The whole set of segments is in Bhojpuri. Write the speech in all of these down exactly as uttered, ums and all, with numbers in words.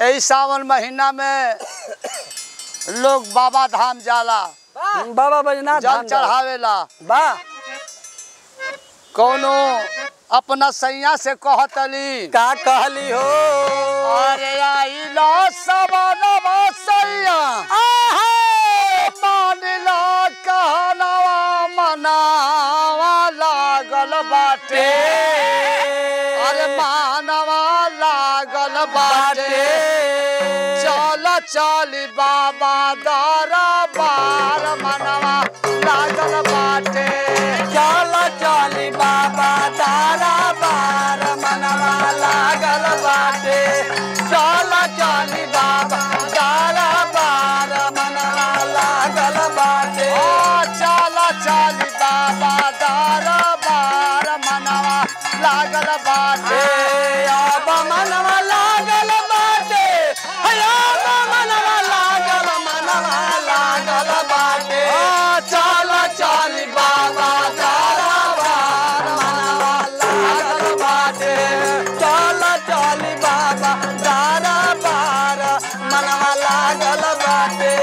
यही सावन महीना में लोग बाबा धाम जाला, बाबा बैजनाथ जल चढ़ावेला। वाह कौनो अपना सैया से कहतली का कहली हो? अरे आई लो सवनवा सैया मानिला कहनवा मनावा लागल बाटे। अरे मानवा लागल बाटे, चल चली बाबा दरबार मनवा लागल बाटे। चल चली बाबा दरबार मनवा लागल बाटे। चल चली बाबा दरबार मनवा लागल बाटे। ओ चल चली बाबा दरबार मनवा लागल बाटे। अब मनवा लागल बाटे, अब मनवा लागल मनवा लागल बाटे। चल चली बाबा दरबार मनवा लागल बाटे। चल चली बाबा दरबार मनवा लागल बाटे।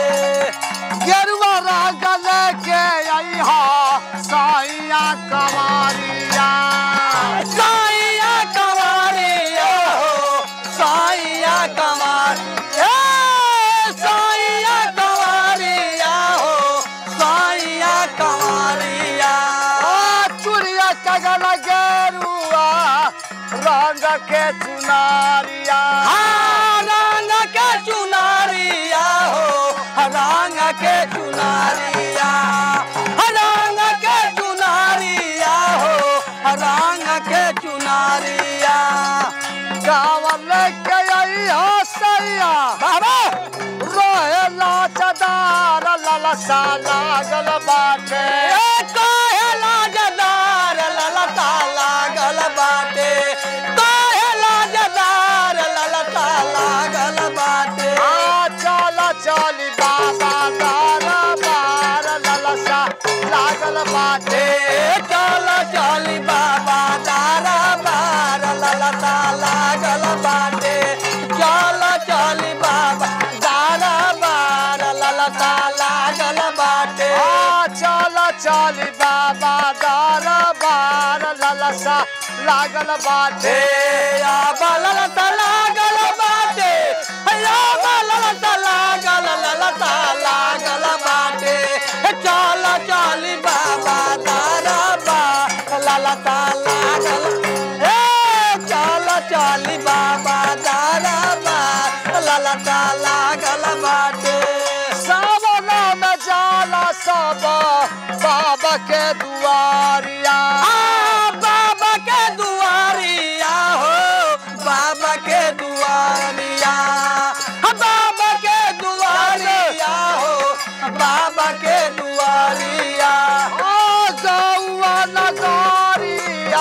गेरुआ रंगल के अइहा सैया कवारिया। साइया कवारिया हो, साइया कवार ए साइया कवारिया हो, साइया कवारिया। ओ चुड़िया कगल गेरुआ रंग के चुनारिया। हाँ, रंग के चुनारिया हो, रंग के चुनारिया, रंग के चुनारिया हो, रंग के चुनारिया। गावल के अइहा सैया बाबा रोहेला चदार ललसा लागल बाटे। कहेला जदार ललता लागल बाटे। कहेला जदार ललता लागल बाटे। आ चल चली बाबा दरबार ललसा लागल बाटे। चल चली बाबा दरबार ललता लागल बाटे। चल चली बाबा दरबार ललता लागल बाटे। आ चल चली बाबा दरबार ललसा लागल बाटे। अब ललता लागल बाटे, अब ललता लागल ललता लागल बाटे। चल चली बाबा दरबार ललता लागल। ए चल चली बाबा दरबार ललता लागल बाटे। सावन में जाला सब बाबा के दुआरिया। आ बाबा के दुआरिया हो, बाबा के दुआरिया, बाबा के दुआरिया हो, बाबा के दुआरिया। ओ गौआ नगरिया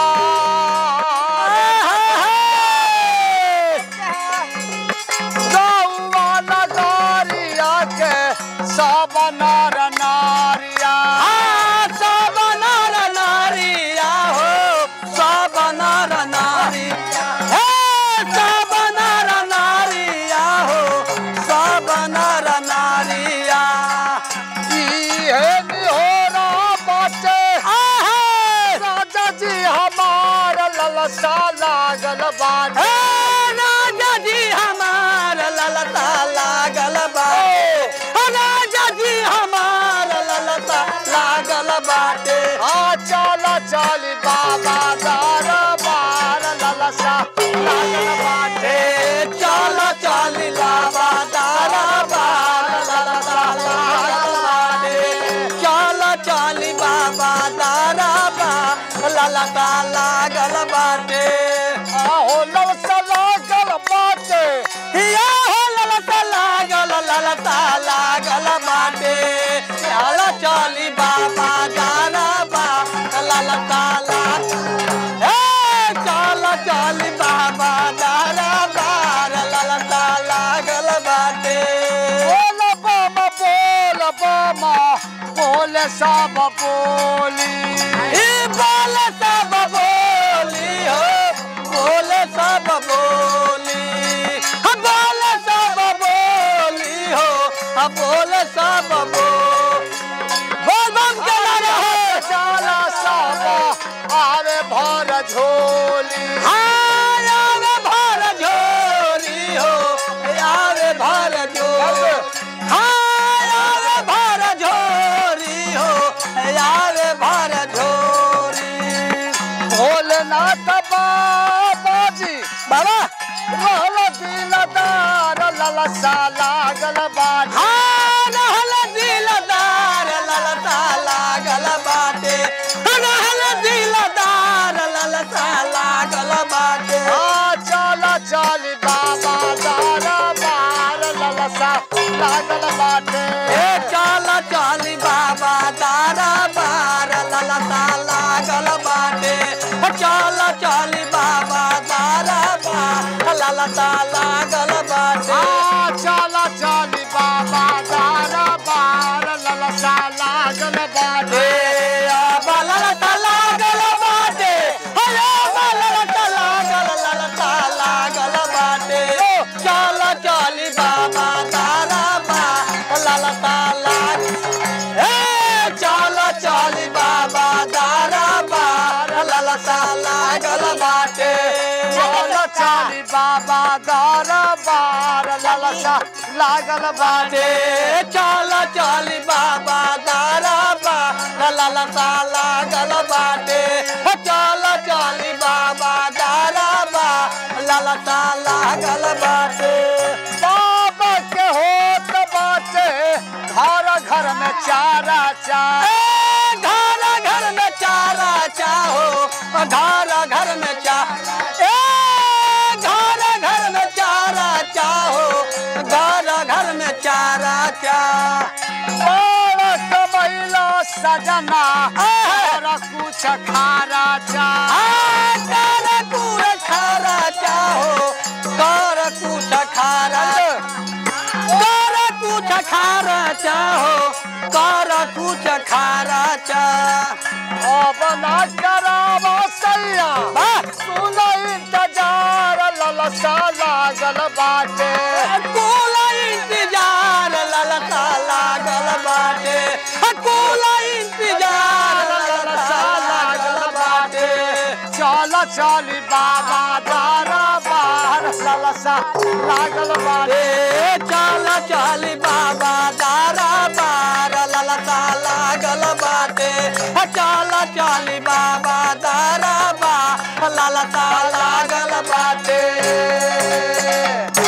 गौआ नगरिया के सब नर नारिया। सब नर नारिया हो, सब नर नारिया, हे सब नर नारिया हो, सब नर नारिया। इहे निहोरा बाटे राजा जी हमार ललसा लागल बाटे। हे राजा जी हमार ललता लागल बाटे। राजा जी हमार ललता लागल बाटे। आ चल चली बाबा दरबार ललसा लागल बाटे। चल चली बाबा दरबार ललता लागल बाटे। चल चली बाबा दरबार ललता लागल बाटे। आहो ललसा लागल बाटे। या हो ललता लागल ललता लागल बाटे। चल चली बाबा दरबार ललता लागल। ए चल चली बाबा दरबार ललता लागल बाटे। बोल बम बोल बम बोल सब बोली। ई बोल सब बोली हो, बोल सब बोली, बोल बोले सब बोल बोल बम के नारा है चला सब आवे भर झोली आवे भर झोली हो आवे भर झोली आवे भर झोली हो आवे भर झोली भोलेनाथ बाबा जी बाबा रहल दिलदार ललसा लागल बाटे रहल दिलदार ललसा लागल बाटे रहल दिलदार ललसा लागल बाटे चला चली बाबा दारा बार ललसा लागल बाटे चल चली बाबा दारा बार ललसा लागल बाटे चल चली बाबा दारा बार ललसा लागल बाटे चला चली बाबा दारा बार ललसा लागल बाटे ललसा लागल बाटे ललसा लागल ललसा लागल बाटे चल चली बाबा दारा बार ललसा लाग चल चली बाबा दारा बार ललसा लागल बाटे चला चली बाबा दारा बार ललसा लागल बाटे चल चली बाबा दारा बार ललसा लागल बाटे चल चली बाबा दारा बार ललसा लागल बाटे बाबा के होत बाटे घर घर में चारा चार घर घर में चारा चाहो घर घर में चा घर घर में चारा चाहो घर घर में चारा चा महिला सजना और कुछ खारा चा कर कुछ खारा चाहो कर कुछ खारा कर कुछ खारा चाहो कर कुछ खारा चा अब ना करावा सैया सुन इंतजार ललसा लागल बाटे कुल इंतजार ललसा लागल बाटे कुल इंतजार ललसा लागल बाटे चल चली बाबा दारा बार ललसा लागल बाटे चल चली बाबा दारा बार ललसा लागल बाटे चल चली बाबा दारा बार ललसा लागल बाटे